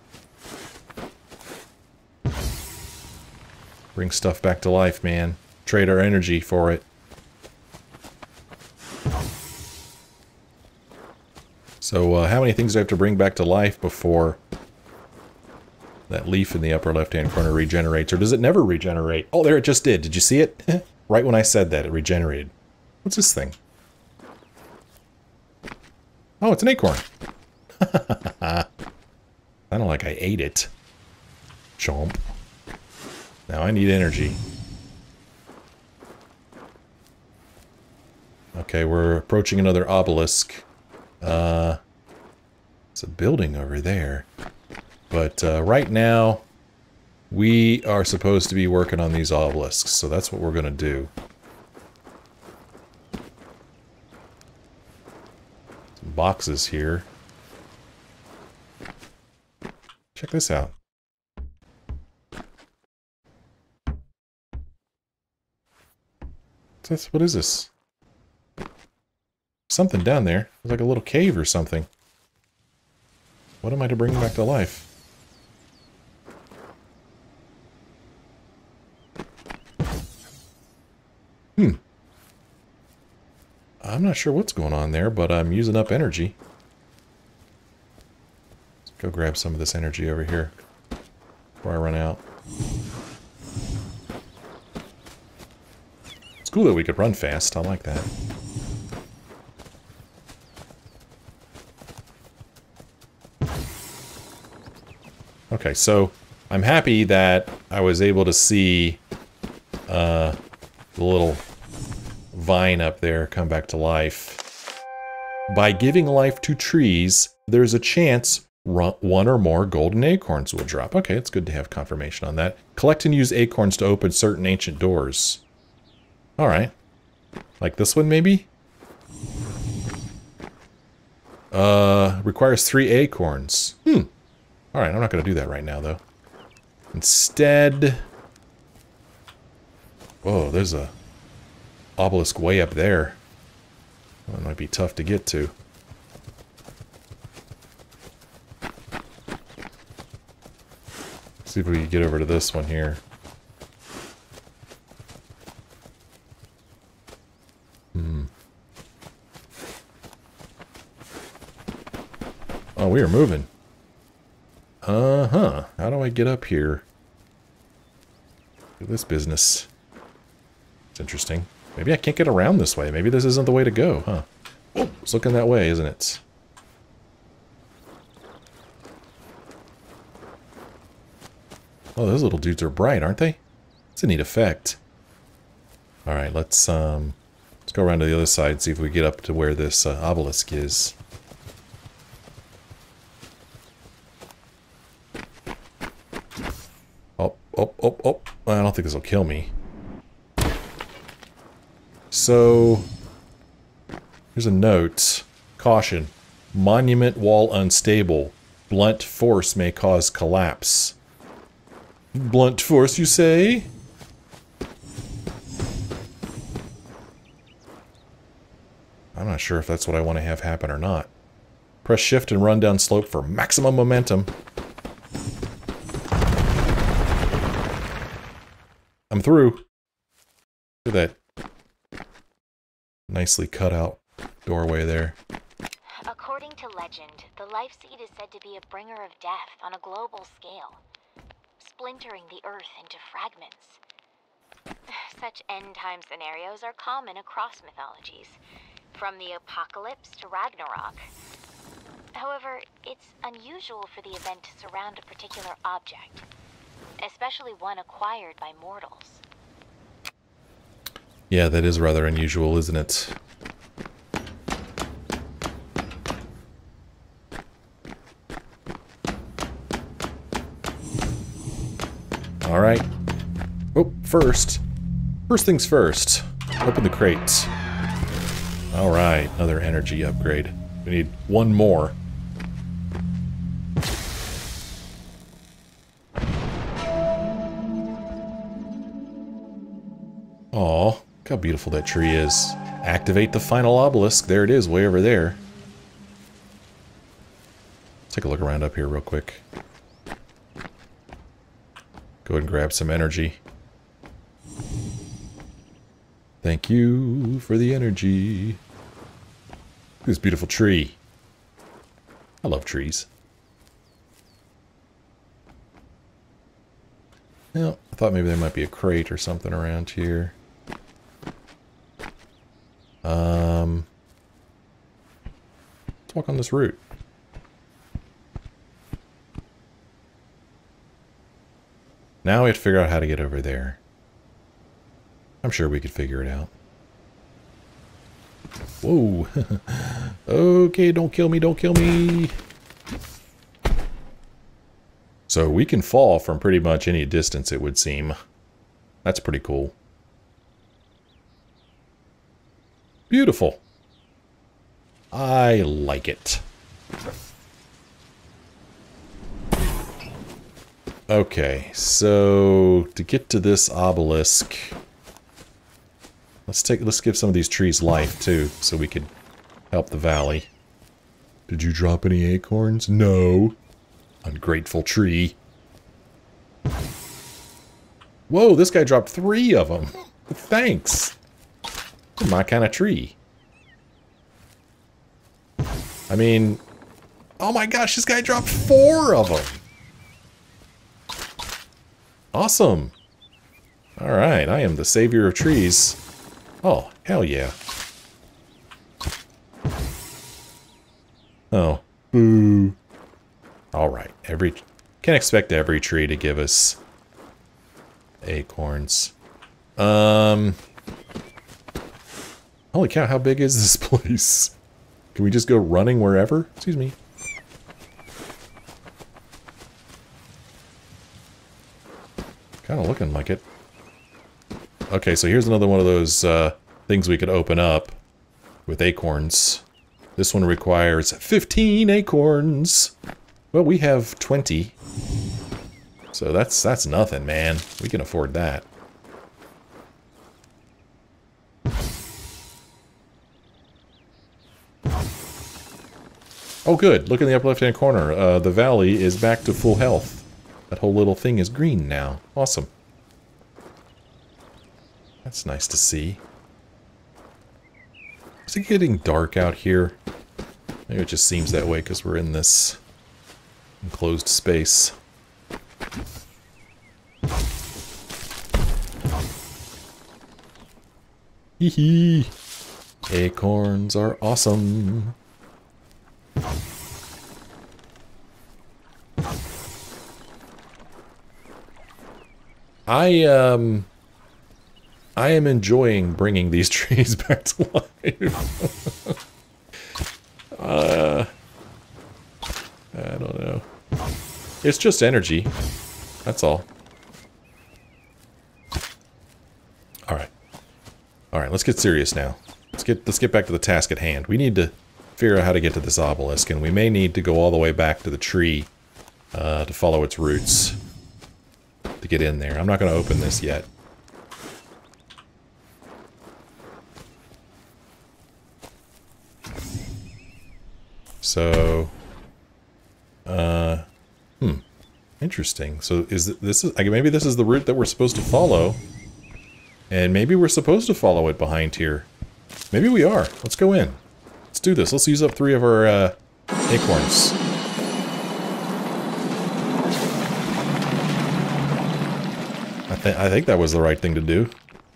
Bring stuff back to life, man. Trade our energy for it. So, how many things do I have to bring back to life before that leaf in the upper left-hand corner regenerates? Or does it never regenerate? Oh, there it just did. Did you see it? Right when I said that, it regenerated. What's this thing? Oh, it's an acorn. I don't like I ate it. Chomp. Now I need energy. Okay, we're approaching another obelisk. It's a building over there. But right now, we are supposed to be working on these obelisks, so that's what we're going to do. Some boxes here. Check this out. What is this? Something down there. It's like a little cave or something. What am I to bring back to life? I'm not sure what's going on there, but I'm using up energy. Let's go grab some of this energy over here before I run out. It's cool that we could run fast. I like that. Okay, so I'm happy that I was able to see the little vine up there come back to life. By giving life to trees, there's a chance one or more golden acorns will drop. Okay, it's good to have confirmation on that. Collect and use acorns to open certain ancient doors. Alright. Like this one, maybe? Requires 3 acorns. Alright, I'm not going to do that right now, though. Instead... Whoa, there's a obelisk way up there. That might be tough to get to. See if we can get over to this one here. Oh, we are moving. How do I get up here? Look at this business. It's interesting. Maybe I can't get around this way. Maybe this isn't the way to go, huh? Oh, it's looking that way, isn't it? Oh, those little dudes are bright, aren't they? It's a neat effect. Alright, let's go around to the other side and see if we get up to where this obelisk is. Oh. I don't think this will kill me. So, here's a note. Caution. Monument wall unstable. Blunt force may cause collapse. Blunt force, you say? I'm not sure if that's what I want to have happen or not. Press shift and run down slope for maximum momentum. I'm through. Look at that nicely cut out doorway there. According to legend, the life seed is said to be a bringer of death on a global scale, splintering the earth into fragments. Such end-time scenarios are common across mythologies, from the apocalypse to Ragnarok. However, it's unusual for the event to surround a particular object, especially one acquired by mortals. Yeah, that is rather unusual, isn't it? Alright. Oh, first things first. Open the crates. Alright, another energy upgrade. We need one more. Aw, look how beautiful that tree is. Activate the final obelisk. There it is, way over there. Let's take a look around up here real quick. Go ahead and grab some energy. Thank you for the energy. Look at this beautiful tree. I love trees. Well, I thought maybe there might be a crate or something around here. Let's walk on this route. Now we have to figure out how to get over there. I'm sure we could figure it out. Whoa. Okay, don't kill me, don't kill me. So we can fall from pretty much any distance, it would seem. That's pretty cool. Beautiful. I like it. Okay, so to get to this obelisk, let's give some of these trees life too, so we could help the valley. Did you drop any acorns? No. Ungrateful tree. Whoa, this guy dropped 3 of them. Thanks. My kind of tree. I mean, oh my gosh, this guy dropped 4 of them. Awesome. Alright, I am the savior of trees. Oh, hell yeah. Oh, boo. Alright, can't expect every tree to give us acorns. Holy cow, how big is this place? Can we just go running wherever? Excuse me. Kind of looking like it. Okay, so here's another one of those things we could open up with acorns. This one requires 15 acorns. Well, we have 20. So that's nothing, man. We can afford that. Oh good, look in the upper left-hand corner. The valley is back to full health. That whole little thing is green now. Awesome. That's nice to see. Is it getting dark out here? Maybe it just seems that way because we're in this enclosed space. Hee hee. Acorns are awesome. I am enjoying bringing these trees back to life. I don't know. It's just energy. That's all. Alright. Alright, let's get serious now. Let's get back to the task at hand. We need to figure out how to get to this obelisk, and we may need to go all the way back to the tree to follow its roots to get in there. I'm not going to open this yet. So, interesting. So maybe this is the route that we're supposed to follow, and maybe we're supposed to follow it behind here. Maybe we are. Let's go in. Let's do this. Let's use up 3 of our acorns. I think that was the right thing to do.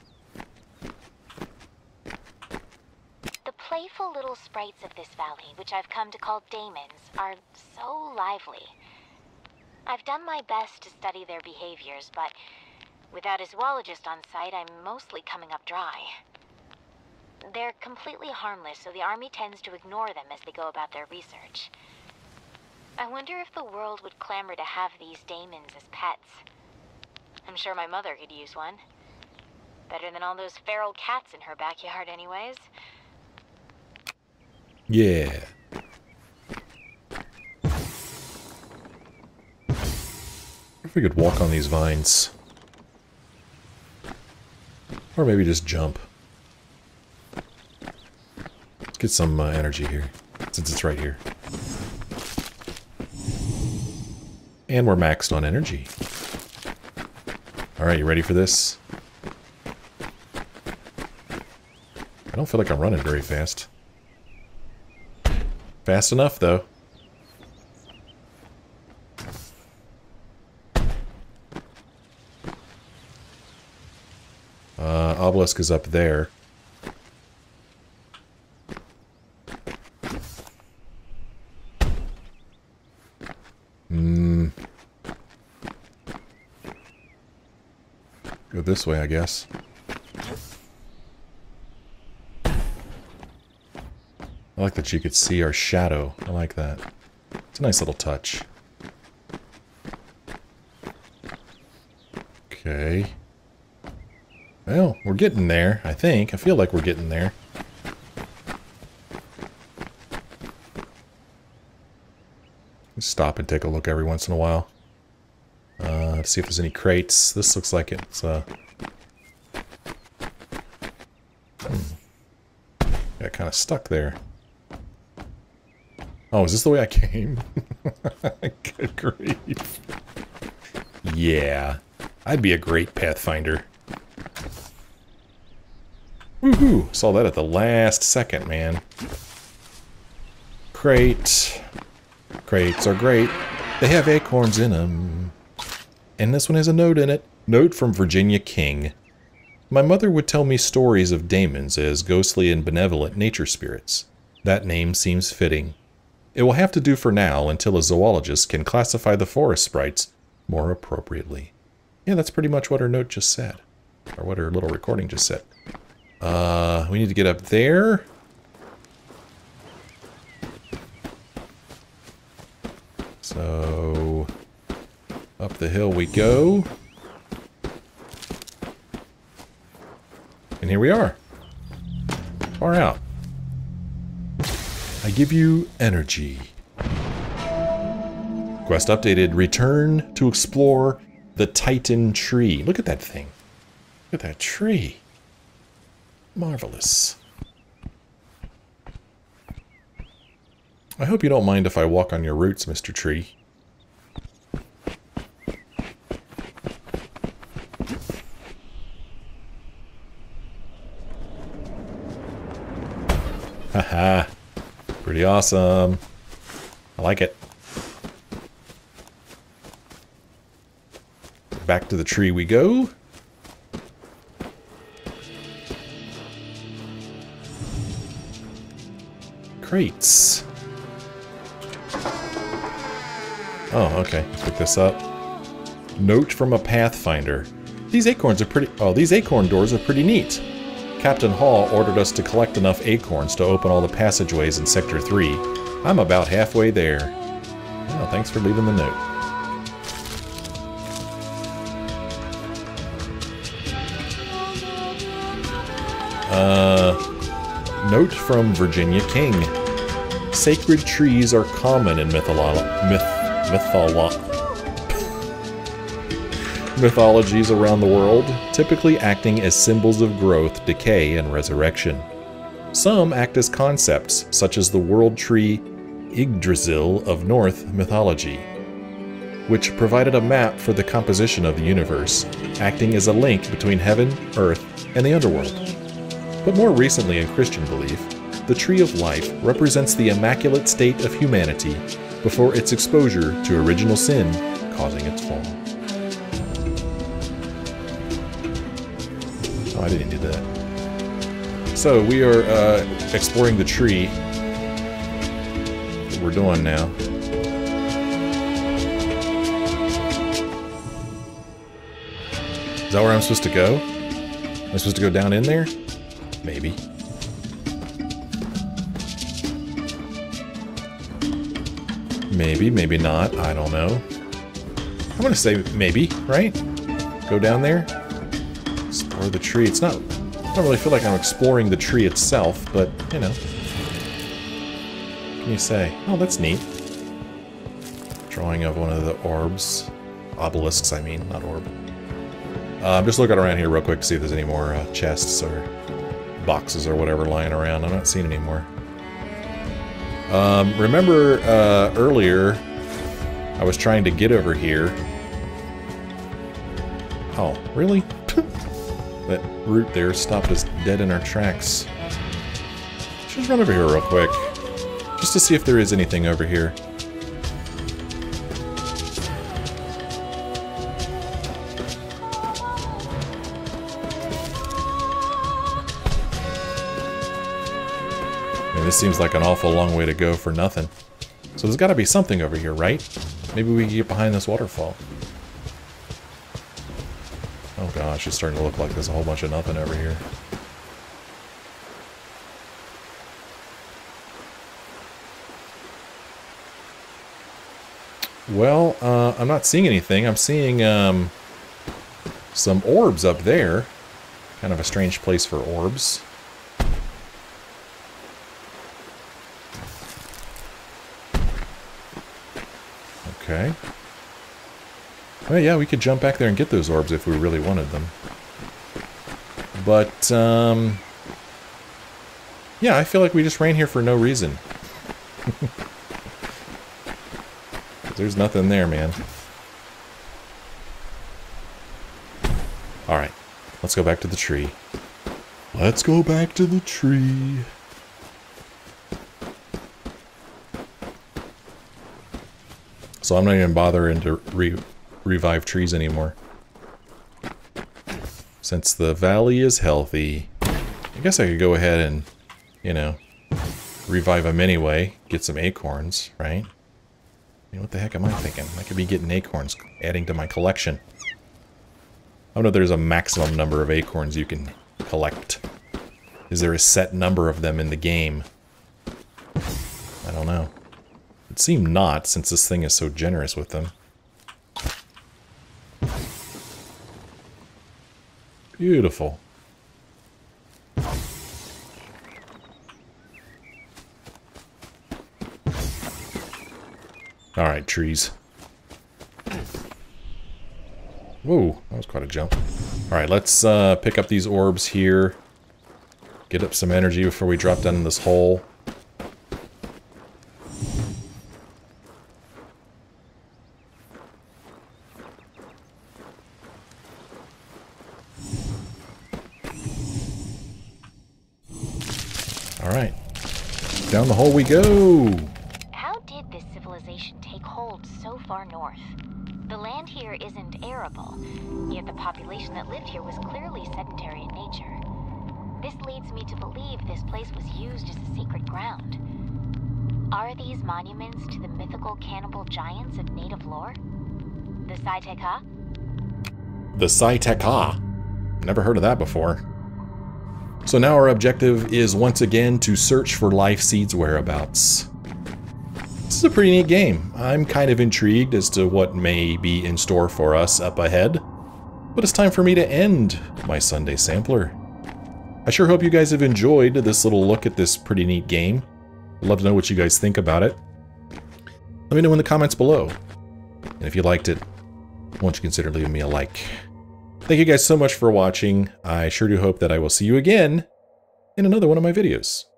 The playful little sprites of this valley, which I've come to call daemons, are so lively. I've done my best to study their behaviors, but without a zoologist on site, I'm mostly coming up dry. They're completely harmless, so the army tends to ignore them as they go about their research. I wonder if the world would clamor to have these daemons as pets. I'm sure my mother could use one. Better than all those feral cats in her backyard anyways. Yeah. If we could walk on these vines. Or maybe just jump. Let's get some energy here, since it's right here. And we're maxed on energy. Alright, you ready for this? I don't feel like I'm running very fast. Fast enough, though. Obelisk is up there. Go this way, I guess. I like that you could see our shadow. I like that. It's a nice little touch. Okay. Well, we're getting there, I think. I feel like we're getting there. Stop and take a look every once in a while. To see if there's any crates. This looks like it's, got kind of stuck there. Oh, is this the way I came? Good grief. Yeah. I'd be a great Pathfinder. Woohoo! Saw that at the last second, man. Crate. Crates are great. They have acorns in them. And this one has a note in it. Note from Virginia King. My mother would tell me stories of daemons as ghostly and benevolent nature spirits. That name seems fitting. It will have to do for now until a zoologist can classify the forest sprites more appropriately. Yeah, that's pretty much what her note just said. Or what her little recording just said. We need to get up there. So, up the hill we go. And here we are. Far out. I give you energy. Quest updated. Return to explore the Titan tree. Look at that thing. Look at that tree. Marvelous. I hope you don't mind if I walk on your roots, Mr. Tree. Haha. Pretty awesome. I like it. Back to the tree we go. Crates. Oh, okay. Let's pick this up. Note from a Pathfinder. These acorns are pretty... Oh, these acorn doors are pretty neat. Captain Hall ordered us to collect enough acorns to open all the passageways in Sector 3. I'm about halfway there. Oh, thanks for leaving the note. Note from Virginia King. Sacred trees are common in mythologies around the world, typically acting as symbols of growth, decay, and resurrection. Some act as concepts, such as the world tree Yggdrasil of Norse mythology, which provided a map for the composition of the universe, acting as a link between heaven, earth, and the underworld. But more recently in Christian belief, the Tree of Life represents the immaculate state of humanity before its exposure to original sin, causing its fall. Oh, I didn't do that. So, we are exploring the tree. That's what we're doing now. Is that where I'm supposed to go? Am I supposed to go down in there? Maybe. Maybe, maybe not. I don't know. I'm gonna say maybe, right? Go down there. Explore the tree. It's not... I don't really feel like I'm exploring the tree itself, but, you know. What can you say? Oh, that's neat. Drawing of one of the orbs. Obelisks, I mean, not orb. I'm just looking around here real quick to see if there's any more chests or boxes or whatever lying around. I'm not seeing any more. Remember earlier I was trying to get over here. Oh, really? That route there stopped us dead in our tracks. Let's just run over here real quick. Just to see if there is anything over here. This seems like an awful long way to go for nothing. So there's got to be something over here, right? Maybe we can get behind this waterfall. Oh gosh, it's starting to look like there's a whole bunch of nothing over here. Well, I'm not seeing anything. I'm seeing some orbs up there. Kind of a strange place for orbs. Okay. Well, yeah, we could jump back there and get those orbs if we really wanted them. But, yeah, I feel like we just ran here for no reason. There's nothing there, man. Alright, let's go back to the tree. Let's go back to the tree. So I'm not even bothering to revive trees anymore. Since the valley is healthy, I guess I could go ahead and, you know, revive them anyway. Get some acorns, right? I mean, what the heck am I thinking? I could be getting acorns, adding to my collection. I don't know if there's a maximum number of acorns you can collect. Is there a set number of them in the game? I don't know. It seemed not, since this thing is so generous with them. Beautiful. Alright, trees. Whoa, that was quite a jump. Alright, let's pick up these orbs here. Get up some energy before we drop down in this hole. Alright. Down the hole we go! How did this civilization take hold so far north? The land here isn't arable, yet the population that lived here was clearly sedentary in nature. This leads me to believe this place was used as a sacred ground. Are these monuments to the mythical cannibal giants of native lore? The Saiteka? The Saiteka. Never heard of that before. So now our objective is once again to search for Life Seed's whereabouts. This is a pretty neat game. I'm kind of intrigued as to what may be in store for us up ahead. But it's time for me to end my Sunday Sampler. I sure hope you guys have enjoyed this little look at this pretty neat game. I'd love to know what you guys think about it. Let me know in the comments below. And if you liked it, won't you consider leaving me a like? Thank you guys so much for watching. I sure do hope that I will see you again in another one of my videos.